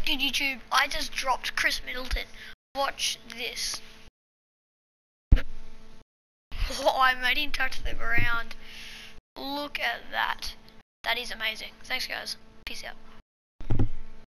good, YouTube? I just dropped Chris Middleton. Watch this. Oh, I made him touch the ground. Look at that. That is amazing. Thanks, guys. Peace out.